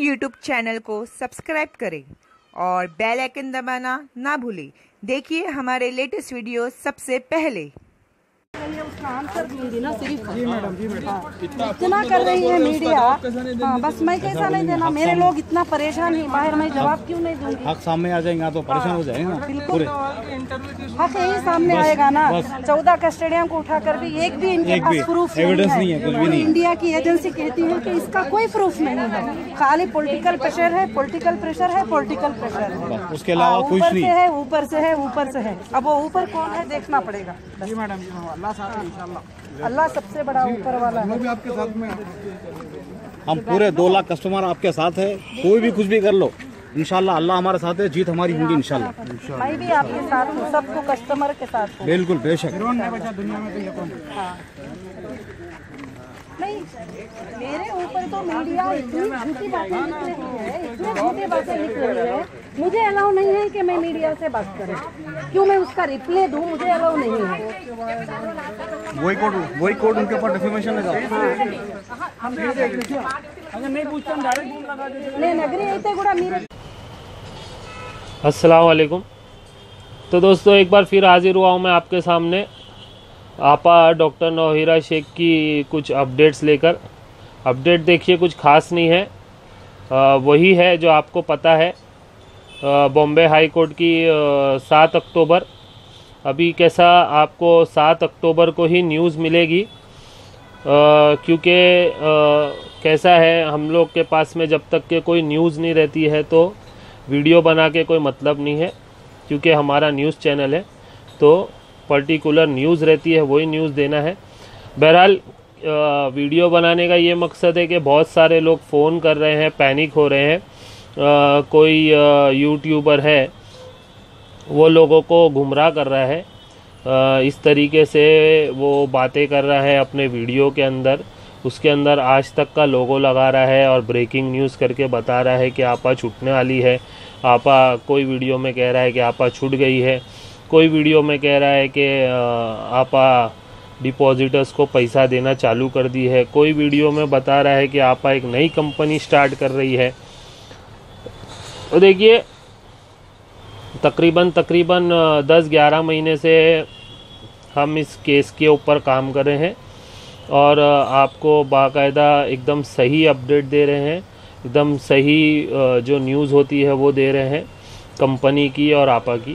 YouTube channel को subscribe करें और बेल आइकन दबाना ना भूलें। देखिए हमारे लेटेस्ट वीडियो सबसे पहले। उसका आंसर दूंगी ना सिर्फ। जी मैडम, जी मैडम। इतना कर रही है मीडिया। हाँ, बस मैं कैसा नहीं देना, मेरे लोग इतना परेशान है बाहर, मैं जवाब क्यों नहीं दूंगी? हक सामने आ जाएंगे तो परेशान हो जाएंगे ना। बिल्कुल हक यही सामने आएगा ना। 14 कस्टडियन को उठाकर भी एक भी इनके पास प्रूफ एविडेंस नहीं है, कुछ भी नहीं। इंडिया की एजेंसी कहती है कि इसका कोई प्रूफ नहीं है, खाली पॉलिटिकल प्रेशर है, पॉलिटिकल प्रेशर है, पॉलिटिकल प्रेशर है, उसके अलावा कुछ नहीं है। ऊपर से है, ऊपर से है। अब वो ऊपर कौन है देखना पड़ेगा। जी मैडम, जी अल्लाह साथ है इंशाल्लाह। अल्लाह सबसे बड़ा ऊपर वाला है। भी आपके साथ में हम पूरे 2 लाख कस्टमर आपके साथ है। कोई भी कुछ भी कर लो, इंशाल्लाह अल्लाह हमारे साथ है, जीत हमारी होगी इंशाल्लाह। मैं भी आपके साथ हूँ, सबको कस्टमर के साथ हूँ। बिल्कुल बेशक। नहीं बचा दुनिया में तो ये कौन। हाँ। नहीं, मेरे ऊपर तो मीडिया इतनी झूठी बातें लिख रही है, इतनी झूठी बातें लिख रही है, मुझे अलाउ नहीं है कि मैं मीडिया से बात करूं। क्यों मैं उसका रिप्लाई दूं, मुझे अलाउ नहीं है। वही कोड उनके ऊपर डिफेमेशन लगा। नहीं पूछता हम डायरेक्ट बूम लगा देते। नहीं नगरी ऐसे गुड़ा मेरे। अस्सलाम वालेकुम। तो दोस्तों एक बार फिर हाजिर हुआ हूँ मैं आपके सामने आपा डॉक्टर नौहिरा शेख की कुछ अपडेट्स लेकर। अपडेट देखिए कुछ ख़ास नहीं है, वही है जो आपको पता है। बॉम्बे हाई कोर्ट की 7 अक्टूबर, अभी कैसा आपको 7 अक्टूबर को ही न्यूज़ मिलेगी, क्योंकि कैसा है हम लोग के पास में जब तक के कोई न्यूज़ नहीं रहती है तो वीडियो बना के कोई मतलब नहीं है, क्योंकि हमारा न्यूज़ चैनल है तो पर्टिकुलर न्यूज़ रहती है, वही न्यूज़ देना है। बहरहाल वीडियो बनाने का ये मकसद है कि बहुत सारे लोग फ़ोन कर रहे हैं, पैनिक हो रहे हैं। कोई यूट्यूबर है वो लोगों को गुमराह कर रहा है, इस तरीके से वो बातें कर रहा है अपने वीडियो के अंदर, उसके अंदर आज तक का लोगो लगा रहा है और ब्रेकिंग न्यूज़ करके बता रहा है कि आपा छूटने वाली है। आपा कोई वीडियो में कह रहा है कि आपा छूट गई है, कोई वीडियो में कह रहा है कि आपा डिपॉजिटर्स को पैसा देना चालू कर दी है, कोई वीडियो में बता रहा है कि आपा एक नई कंपनी स्टार्ट कर रही है। तो देखिए तकरीबन 10-11 महीने से हम इस केस के ऊपर काम कर रहे हैं और आपको बाकायदा एकदम सही अपडेट दे रहे हैं, एकदम सही जो न्यूज़ होती है वो दे रहे हैं कंपनी की और आपा की।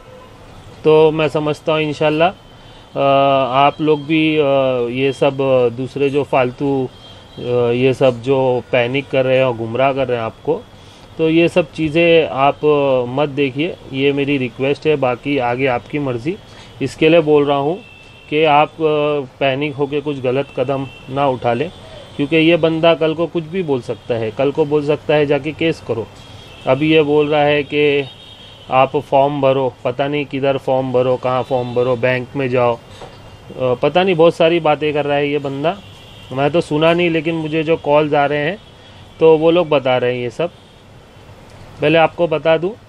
तो मैं समझता हूँ इंशाल्लाह आप लोग भी ये सब दूसरे जो फालतू ये सब जो पैनिक कर रहे हैं और गुमराह कर रहे हैं आपको, तो ये सब चीज़ें आप मत देखिए, ये मेरी रिक्वेस्ट है। बाकी आगे आपकी मर्ज़ी। इसके लिए बोल रहा हूँ कि आप पैनिक होकर कुछ गलत कदम ना उठा लें, क्योंकि ये बंदा कल को कुछ भी बोल सकता है, कल को बोल सकता है जाके केस करो। अभी ये बोल रहा है कि आप फॉर्म भरो, पता नहीं किधर फॉर्म भरो, कहाँ फॉर्म भरो, बैंक में जाओ, पता नहीं बहुत सारी बातें कर रहा है ये बंदा। मैं तो सुना नहीं, लेकिन मुझे जो कॉल्स आ रहे हैं तो वो लोग बता रहे हैं ये सब। पहले आपको बता दूं,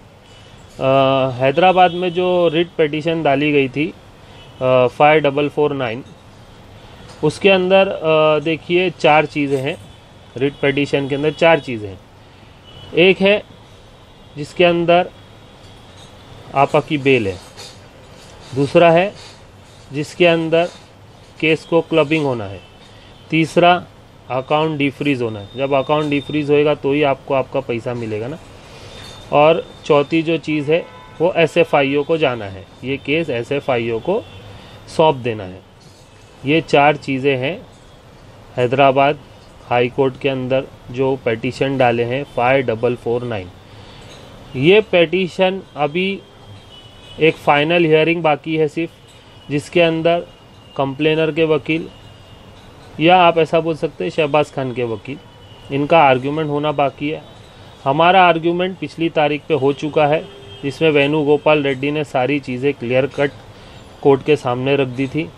हैदराबाद में जो रिट पिटीशन डाली गई थी 5449, उसके अंदर देखिए 4 चीज़ें हैं। रिट पिटीशन के अंदर 4 चीज़ें हैं। एक है जिसके अंदर आपा की बेल है, दूसरा है जिसके अंदर केस को क्लबिंग होना है, तीसरा अकाउंट डिफ्रीज़ होना है, जब अकाउंट डिफ्रीज़ होएगा तो ही आपको आपका पैसा मिलेगा ना, और चौथी जो चीज़ है वो SFIO को जाना है, ये केस SFIO को सौंप देना है। ये 4 चीज़ें हैं हैदराबाद हाई कोर्ट के अंदर जो पिटीशन डाले हैं 5449। ये पिटीशन अभी एक फ़ाइनल हियरिंग बाकी है सिर्फ, जिसके अंदर कंप्लेनर के वकील, या आप ऐसा बोल सकते हैं शहबाज खान के वकील, इनका आर्ग्यूमेंट होना बाकी है। हमारा आर्ग्यूमेंट पिछली तारीख पे हो चुका है, जिसमें वेणुगोपाल रेड्डी ने सारी चीज़ें क्लियर कट कोर्ट के सामने रख दी थी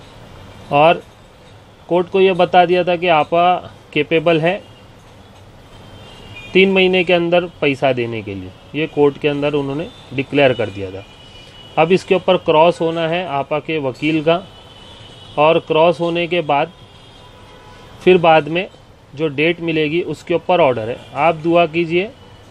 और कोर्ट को ये बता दिया था कि आपा कैपेबल है 3 महीने के अंदर पैसा देने के लिए, ये कोर्ट के अंदर उन्होंने डिक्लेयर कर दिया था। अब इसके ऊपर क्रॉस होना है आपा के वकील का, और क्रॉस होने के बाद फिर बाद में जो डेट मिलेगी उसके ऊपर ऑर्डर है। आप दुआ कीजिए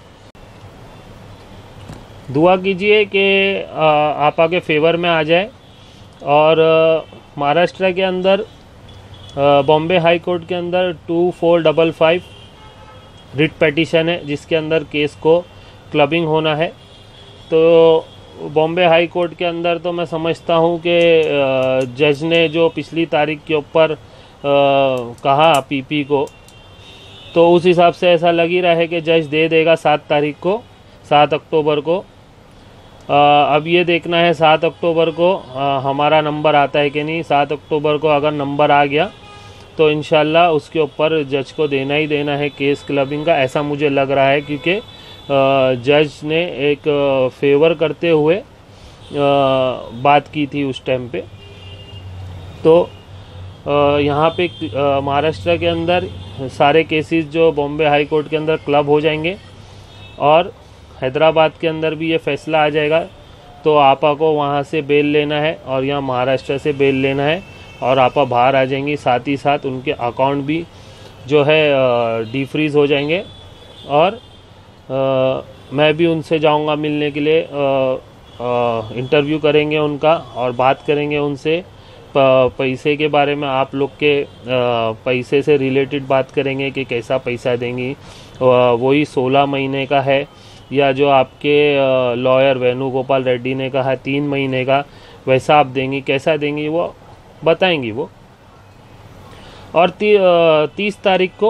कि आपा के फेवर में आ जाए। और महाराष्ट्र के अंदर बॉम्बे हाई कोर्ट के अंदर 2455 रिट पिटीशन है, जिसके अंदर केस को क्लबिंग होना है। तो बॉम्बे हाई कोर्ट के अंदर तो मैं समझता हूँ कि जज ने जो पिछली तारीख के ऊपर कहा पीपी को, तो उस हिसाब से ऐसा लग ही रहा है कि जज दे देगा 7 अक्टूबर को। अब ये देखना है 7 अक्टूबर को हमारा नंबर आता है कि नहीं। 7 अक्टूबर को अगर नंबर आ गया तो इंशाल्लाह उसके ऊपर जज को देना ही देना है केस क्लबिंग का, ऐसा मुझे लग रहा है। क्योंकि जज ने एक फेवर करते हुए बात की थी उस टाइम पे। तो यहाँ पे महाराष्ट्र के अंदर सारे केसेस जो बॉम्बे हाई कोर्ट के अंदर क्लब हो जाएंगे और हैदराबाद के अंदर भी ये फैसला आ जाएगा। तो आपा को वहाँ से बेल लेना है और यहाँ महाराष्ट्र से बेल लेना है और आपा बाहर आ जाएंगी। साथ ही साथ उनके अकाउंट भी जो है डीफ्रीज़ हो जाएंगे। और मैं भी उनसे जाऊंगा मिलने के लिए, इंटरव्यू करेंगे उनका और बात करेंगे उनसे पैसे के बारे में। आप लोग के पैसे से रिलेटेड बात करेंगे कि कैसा पैसा देंगी, वही 16 महीने का है या जो आपके लॉयर वेणुगोपाल रेड्डी ने कहा 3 महीने का, वैसा आप देंगी, कैसा देंगी वो बताएंगी वो। और 30 तारीख को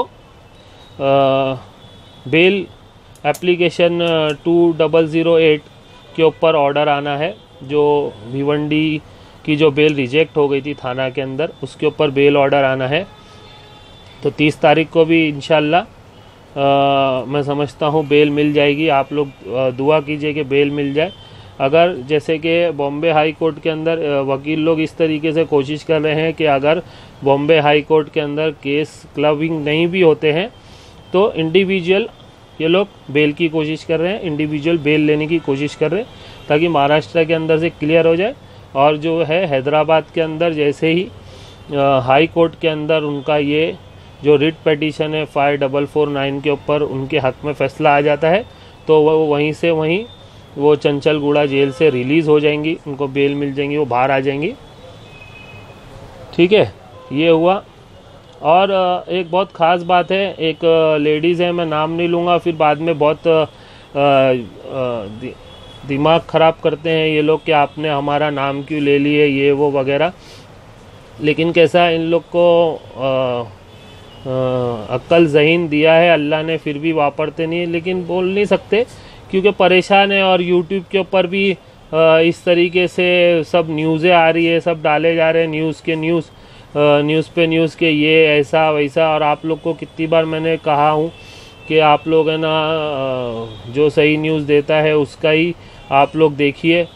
बेल एप्लीकेशन 2008 के ऊपर ऑर्डर आना है। जो भिवंडी की जो बेल रिजेक्ट हो गई थी थाना के अंदर, उसके ऊपर बेल ऑर्डर आना है। तो 30 तारीख को भी इंशाल्लाह मैं समझता हूँ बेल मिल जाएगी। आप लोग दुआ कीजिए कि बेल मिल जाए। अगर जैसे कि बॉम्बे हाई कोर्ट के अंदर वकील लोग इस तरीके से कोशिश कर रहे हैं कि अगर बॉम्बे हाई कोर्ट के अंदर केस क्लबिंग नहीं भी होते हैं तो इंडिविजुअल ये लोग बेल की कोशिश कर रहे हैं, इंडिविजुअल बेल लेने की कोशिश कर रहे हैं ताकि महाराष्ट्र के अंदर से क्लियर हो जाए। और जो है हैदराबाद के अंदर जैसे ही हाई कोर्ट के अंदर उनका ये जो रिट पिटीशन है 5449 के ऊपर उनके हक में फ़ैसला आ जाता है तो वो वहीं से वहीं वो चंचलगुड़ा जेल से रिलीज़ हो जाएंगी, उनको बेल मिल जाएंगी, वो बाहर आ जाएंगी। ठीक है, ये हुआ। और एक बहुत ख़ास बात है, एक लेडीज़ है, मैं नाम नहीं लूँगा, फिर बाद में बहुत दिमाग ख़राब करते हैं ये लोग कि आपने हमारा नाम क्यों ले लिए, ये वो वगैरह। लेकिन कैसा इन लोग को अक्ल ज़हीन दिया है अल्लाह ने, फिर भी वापरते नहीं है। लेकिन बोल नहीं सकते क्योंकि परेशान है। और यूट्यूब के ऊपर भी इस तरीके से सब न्यूज़ें आ रही है, सब डाले जा रहे हैं न्यूज़ पे न्यूज़ के ये ऐसा वैसा। और आप लोग को कितनी बार मैंने कहा हूँ कि आप लोग है ना जो सही न्यूज़ देता है उसका ही आप लोग देखिए।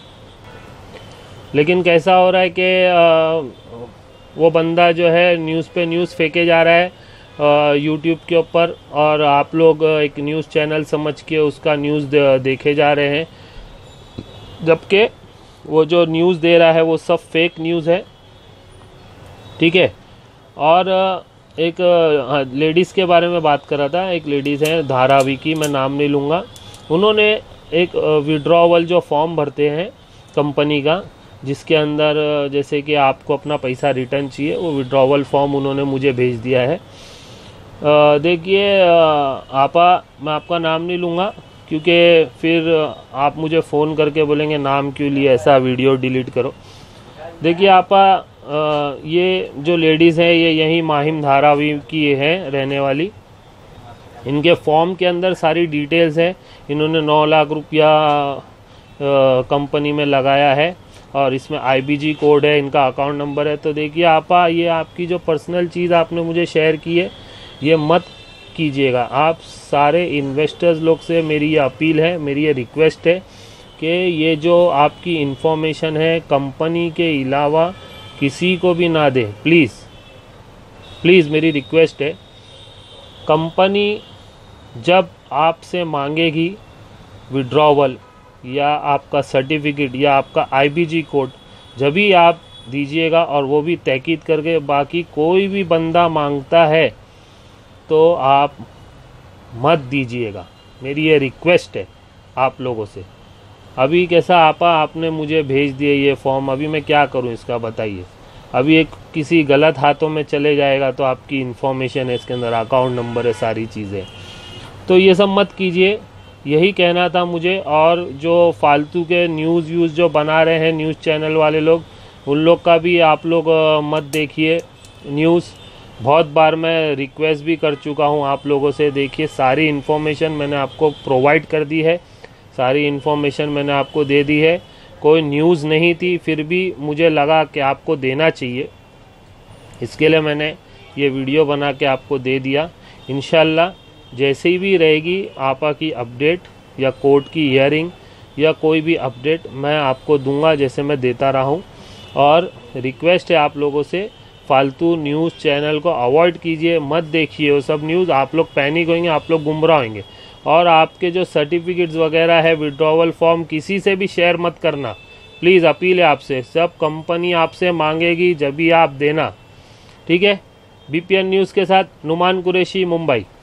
लेकिन कैसा हो रहा है कि वो बंदा जो है न्यूज़ पे न्यूज़ फेंके जा रहा है यूट्यूब के ऊपर और आप लोग एक न्यूज़ चैनल समझ के उसका न्यूज़ देखे जा रहे हैं, जबकि वो जो न्यूज़ दे रहा है वो सब फेक न्यूज़ है। ठीक है। और एक लेडीज़ के बारे में बात कर रहा था। एक लेडीज़ है धारावी की, मैं नाम नहीं लूँगा। उन्होंने एक विड्रॉवल जो फॉर्म भरते हैं कंपनी का, जिसके अंदर जैसे कि आपको अपना पैसा रिटर्न चाहिए, वो विड्रॉवल फॉर्म उन्होंने मुझे भेज दिया है। देखिए आपा, मैं आपका नाम नहीं लूँगा क्योंकि फिर आप मुझे फ़ोन करके बोलेंगे नाम क्यों लिए, ऐसा वीडियो डिलीट करो। देखिए आपा, ये जो लेडीज़ है ये यहीं माहिम धारावी की है रहने वाली। इनके फॉर्म के अंदर सारी डिटेल्स है। इन्होंने 9 लाख रुपया कंपनी में लगाया है और इसमें IBG कोड है, इनका अकाउंट नंबर है। तो देखिए आपा, ये आपकी जो पर्सनल चीज़ आपने मुझे शेयर की है ये मत कीजिएगा। आप सारे इन्वेस्टर्स लोग से मेरी ये अपील है, मेरी ये रिक्वेस्ट है कि ये जो आपकी इन्फॉर्मेशन है कंपनी के अलावा किसी को भी ना दें। प्लीज़ मेरी रिक्वेस्ट है। कंपनी जब आपसे मांगेगी विड्रॉवल या आपका सर्टिफिकेट या आपका IBG कोड, जब भी आप दीजिएगा, और वो भी तहकीद करके। बाकी कोई भी बंदा मांगता है तो आप मत दीजिएगा, मेरी ये रिक्वेस्ट है आप लोगों से। अभी कैसा आपा आपने मुझे भेज दिए ये फॉर्म, अभी मैं क्या करूं इसका बताइए। अभी एक किसी गलत हाथों में चले जाएगा तो आपकी इन्फॉर्मेशन है इसके अंदर, अकाउंट नंबर है, सारी चीज़ें, तो ये सब मत कीजिए। यही कहना था मुझे। और जो फालतू के न्यूज़ व्यूज़ जो बना रहे हैं न्यूज़ चैनल वाले लोग, उन लोग का भी आप लोग मत देखिए न्यूज़। बहुत बार मैं रिक्वेस्ट भी कर चुका हूं आप लोगों से, देखिए सारी इन्फॉर्मेशन मैंने आपको प्रोवाइड कर दी है, सारी इन्फॉर्मेशन मैंने आपको दे दी है। कोई न्यूज़ नहीं थी, फिर भी मुझे लगा कि आपको देना चाहिए, इसके लिए मैंने ये वीडियो बना के आपको दे दिया। इंशाल्लाह जैसे भी रहेगी आपा की अपडेट या कोर्ट की हियरिंग या कोई भी अपडेट मैं आपको दूंगा, जैसे मैं देता रहा हूँ। और रिक्वेस्ट है आप लोगों से, फालतू न्यूज़ चैनल को अवॉइड कीजिए, मत देखिए वो सब न्यूज़। आप लोग पैनिक होंगे, आप लोग गुमराह होंगे। और आपके जो सर्टिफिकेट्स वगैरह है, विड्रॉवल फॉर्म, किसी से भी शेयर मत करना प्लीज़, अपील है आपसे। सब कंपनी आपसे मांगेगी जब भी आप देना, ठीक है। बीपीएन न्यूज़ के साथ नुमान कुरैशी, मुंबई।